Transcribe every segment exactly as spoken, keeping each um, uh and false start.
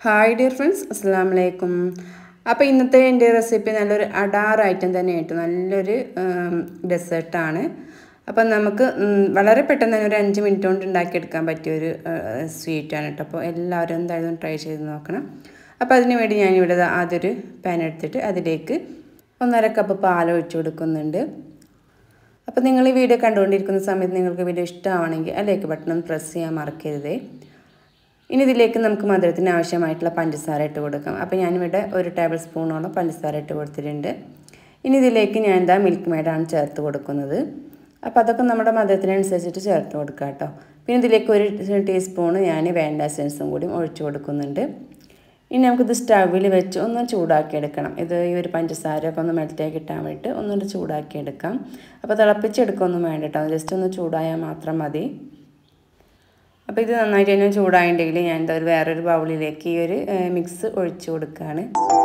Hi dear friends, അസ്സലാമു അലൈക്കും. അപ്പോൾ ഇന്നത്തെ എൻ്റെ റെസിപ്പി നല്ലൊരു അഡാർ ഐറ്റം തന്നെയായിട്ട് നല്ലൊരു ഡെസേർട്ടാണ്. അപ്പം നമുക്ക് വളരെ പെട്ടെന്ന് തന്നെ ഒരു അഞ്ച് മിനിറ്റ് കൊണ്ട് ഉണ്ടാക്കിയെടുക്കാൻ പറ്റിയൊരു സ്വീറ്റാണ് കേട്ടോ. അപ്പോൾ എല്ലാവരും എന്തായാലും ട്രൈ ചെയ്ത് നോക്കണം. അപ്പോൾ അതിന് വേണ്ടി ഞാനിവിടെ ആദ്യമൊരു പാൻ എടുത്തിട്ട് അതിലേക്ക് ഒന്നര കപ്പ് പാൽ ഒഴിച്ചു കൊടുക്കുന്നുണ്ട്. അപ്പോൾ നിങ്ങൾ ഈ വീഡിയോ കണ്ടുകൊണ്ടിരിക്കുന്ന സമയത്ത് നിങ്ങൾക്ക് വീഡിയോ ഇഷ്ടമാണെങ്കിൽ ആ ലൈക്ക് ബട്ടൺ ഒന്ന് പ്രസ് ചെയ്യാൻ മറക്കരുതേ. ഇനി ഇതിലേക്ക് നമുക്ക് മധുരത്തിന് ആവശ്യമായിട്ടുള്ള പഞ്ചസാര ഇട്ട് കൊടുക്കാം. അപ്പോൾ ഞാനിവിടെ ഒരു ടേബിൾ സ്പൂണോളം പഞ്ചസാര ഇട്ട് കൊടുത്തിട്ടുണ്ട്. ഇനി ഇതിലേക്ക് ഞാൻ എന്താ മിൽക്ക് മെയ്ഡാണ് ചേർത്ത് കൊടുക്കുന്നത്. അപ്പോൾ അതൊക്കെ നമ്മുടെ മധുരത്തിനനുസരിച്ചിട്ട് ചേർത്ത് കൊടുക്കുക കേട്ടോ. പിന്നെ ഇതിലേക്ക് ഒരു ടീസ്പൂണ് ഞാൻ വാനില എസൻസും കൂടി ഒഴിച്ചു കൊടുക്കുന്നുണ്ട്. ഇനി നമുക്കിത് സ്റ്റവിൽ വെച്ച് ഒന്ന് ചൂടാക്കി എടുക്കണം. ഇത് ഈ ഒരു പഞ്ചസാരയൊക്കെ ഒന്ന് മെൽറ്റാക്കി കിട്ടാൻ വേണ്ടിയിട്ട് ഒന്നുകൂടി ചൂടാക്കി എടുക്കാം. അപ്പോൾ തിളപ്പിച്ചെടുക്കൊന്നും വേണ്ട കേട്ടോ, ജസ്റ്റ് ഒന്ന് ചൂടായാൽ മാത്രം മതി. അപ്പോൾ ഇത് നന്നായിട്ട് തന്നെ ചൂടായിട്ടുണ്ടെങ്കിൽ ഞാൻ എന്താ ഒരു വേറൊരു ബൗളിലേക്ക് ഈ ഒരു മിക്സ് ഒഴിച്ചു കൊടുക്കുകയാണ്.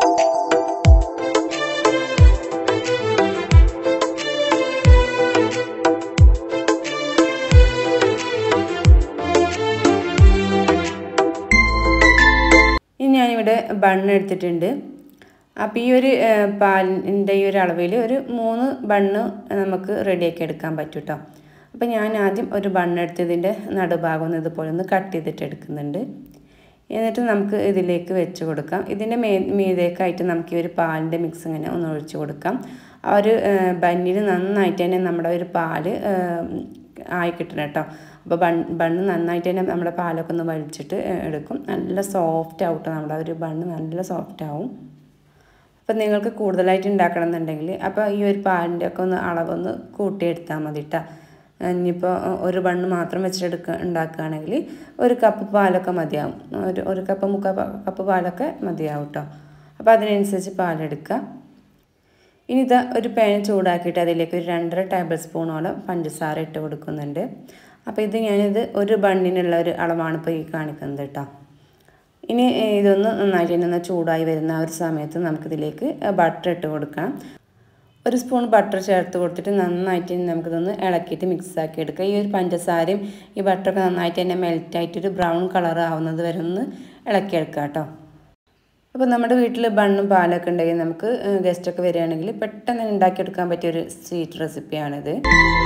ഇനി ഞാനിവിടെ ബണ്ണ് എടുത്തിട്ടുണ്ട്. അപ്പോൾ ഈ ഒരു പാലിൻ്റെ ഈ ഒരു അളവിൽ ഒരു മൂന്ന് ബണ്ണ് നമുക്ക് റെഡിയാക്കി എടുക്കാൻ പറ്റും കേട്ടോ. അപ്പോൾ ഞാൻ ആദ്യം ഒരു ബണ്ണെടുത്ത് ഇതിൻ്റെ നടുഭാഗം ഒന്ന് ഇതുപോലെ ഒന്ന് കട്ട് ചെയ്തിട്ട് എടുക്കുന്നുണ്ട്. എന്നിട്ട് നമുക്ക് ഇതിലേക്ക് വെച്ച് കൊടുക്കാം. ഇതിൻ്റെ മേ മീതേക്കായിട്ട് നമുക്ക് ഈ ഒരു പാലിൻ്റെ മിക്സ് ഇങ്ങനെ ഒന്ന് ഒഴിച്ച് കൊടുക്കാം. ആ ഒരു ബണ്ണിൽ നന്നായിട്ട് തന്നെ നമ്മുടെ ഒരു പാല് ആയി കിട്ടണം കേട്ടോ. അപ്പോൾ ബൺ ബണ്ണ് നന്നായിട്ട് തന്നെ നമ്മുടെ പാലൊക്കെ ഒന്ന് വലിച്ചിട്ട് എടുക്കും. നല്ല സോഫ്റ്റ് ആവട്ടെ, നമ്മുടെ ഒരു ബണ്ണ് നല്ല സോഫ്റ്റ് ആവും. അപ്പോൾ നിങ്ങൾക്ക് കൂടുതലായിട്ട് ഉണ്ടാക്കണം എന്നുണ്ടെങ്കിൽ അപ്പോൾ ഈ ഒരു പാലിൻ്റെ ഒക്കെ ഒന്ന് അളവൊന്ന് കൂട്ടിയെടുത്താൽ മതി കേട്ടോ. ഇനിയിപ്പോൾ ഒരു ബണ്ണ് മാത്രം വെച്ചിട്ടെടുക്കുക ഉണ്ടാക്കുകയാണെങ്കിൽ ഒരു കപ്പ് പാലൊക്കെ മതിയാവും. ഒരു ഒരു കപ്പ് മുക്കാ കപ്പ് പാലൊക്കെ മതിയാവും കേട്ടോ. അപ്പോൾ അതിനനുസരിച്ച് പാലെടുക്കുക. ഇനി ഇത് ഒരു പാൻ ചൂടാക്കിയിട്ട് അതിലേക്ക് ഒരു രണ്ടര ടേബിൾ സ്പൂണോളം പഞ്ചസാര ഇട്ട് കൊടുക്കുന്നുണ്ട്. അപ്പോൾ ഇത് ഞാനിത് ഒരു ബണ്ണിനുള്ള ഒരു അളവാണ് ഇപ്പോൾ ഈ കാണിക്കുന്നത് കേട്ടോ. ഇനി ഇതൊന്ന് നന്നായിട്ട് തന്നെ ഒന്ന് ചൂടായി വരുന്ന ആ ഒരു സമയത്ത് നമുക്കിതിലേക്ക് ബട്ടർ ഇട്ട് കൊടുക്കാം. ഒരു സ്പൂൺ ബട്ടർ ചേർത്ത് കൊടുത്തിട്ട് നന്നായിട്ട് നമുക്കിതൊന്ന് ഇളക്കിയിട്ട് മിക്സാക്കി എടുക്കുക. ഈ ഒരു പഞ്ചസാരയും ഈ ബട്ടറൊക്കെ നന്നായിട്ട് തന്നെ മെൽറ്റായിട്ടൊരു ബ്രൗൺ കളർ ആവുന്നത് വരെ ഒന്ന് ഇളക്കിയെടുക്കുക കേട്ടോ. അപ്പോൾ നമ്മുടെ വീട്ടിൽ ബണ്ണും പാലൊക്കെ ഉണ്ടെങ്കിൽ നമുക്ക് ഗസ്റ്റൊക്കെ വരികയാണെങ്കിൽ പെട്ടെന്ന് തന്നെ ഉണ്ടാക്കിയെടുക്കാൻ പറ്റിയൊരു സ്വീറ്റ് റെസിപ്പിയാണിത്.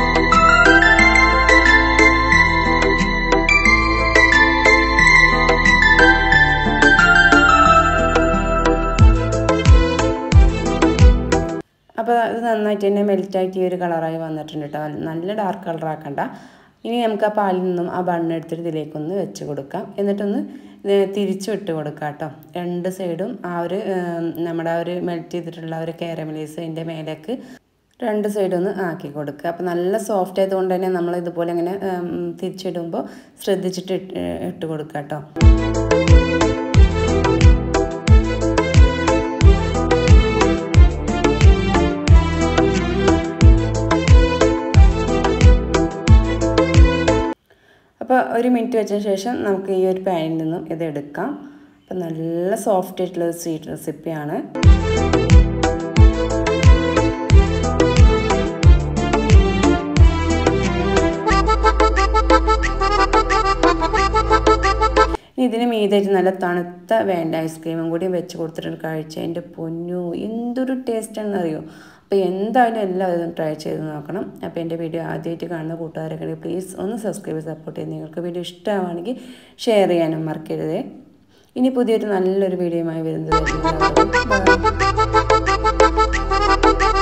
അപ്പോൾ അത് നന്നായിട്ട് തന്നെ മെൽറ്റായിട്ട് ഈ ഒരു കളറായി വന്നിട്ടുണ്ട് കേട്ടോ. നല്ല ഡാർക്ക് കളറാക്കണ്ട. ഇനി നമുക്ക് ആ പാലിൽ നിന്നും ആ ബണ്ണ് എടുത്തിട്ട് ഇതിലേക്കൊന്ന് വെച്ച് കൊടുക്കാം. എന്നിട്ടൊന്ന് തിരിച്ചു വിട്ട് കൊടുക്കാം കേട്ടോ. രണ്ട് സൈഡും ആ ഒരു നമ്മുടെ ആ ഒരു മെൽറ്റ് ചെയ്തിട്ടുള്ള ഒരു കാരമലൈസ് അതിൻ്റെ മേലേക്ക് രണ്ട് സൈഡൊന്ന് ആക്കി കൊടുക്കുക. അപ്പോൾ നല്ല സോഫ്റ്റ് ആയതുകൊണ്ട് തന്നെ നമ്മൾ ഇതുപോലെ ഇങ്ങനെ തിരിച്ചിടുമ്പോൾ ശ്രദ്ധിച്ചിട്ട് ഇട്ട് ഇട്ട് കൊടുക്കുക കേട്ടോ. അപ്പോൾ ഒരു മിനിറ്റ് വെച്ചതിന് ശേഷം നമുക്ക് ഈ ഒരു പാനിൽ നിന്നും ഇത് എടുക്കാം. അപ്പോൾ നല്ല സോഫ്റ്റ് ആയിട്ടുള്ള ഒരു സ്വീറ്റ് റെസിപ്പിയാണ്. ഇതിന് മീതായിട്ട് നല്ല തണുത്ത വേണ്ട ഐസ്ക്രീമും കൂടി വെച്ച് കൊടുത്തിട്ട് കഴിച്ചാൽ എൻ്റെ പൊന്നു എന്തൊരു ടേസ്റ്റാണെന്ന് അറിയോ. അപ്പോൾ എന്തായാലും എല്ലാവരും ട്രൈ ചെയ്ത് നോക്കണം. അപ്പോൾ എൻ്റെ വീഡിയോ ആദ്യമായിട്ട് കാണുന്ന കൂട്ടുകാരൊക്കെ പ്ലീസ് ഒന്ന് സബ്സ്ക്രൈബ് സപ്പോർട്ട് ചെയ്ത് നിങ്ങൾക്ക് വീഡിയോ ഇഷ്ടമാണെങ്കിൽ ഷെയർ ചെയ്യാനും മറക്കരുതേ. ഇനി പുതിയൊരു നല്ലൊരു വീഡിയോയുമായി വരുന്നത്